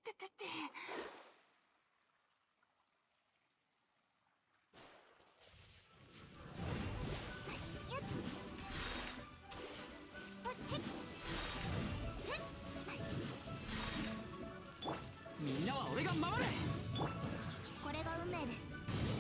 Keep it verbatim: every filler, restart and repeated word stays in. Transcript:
ててて。 みんなは俺が守る。 これが運命です。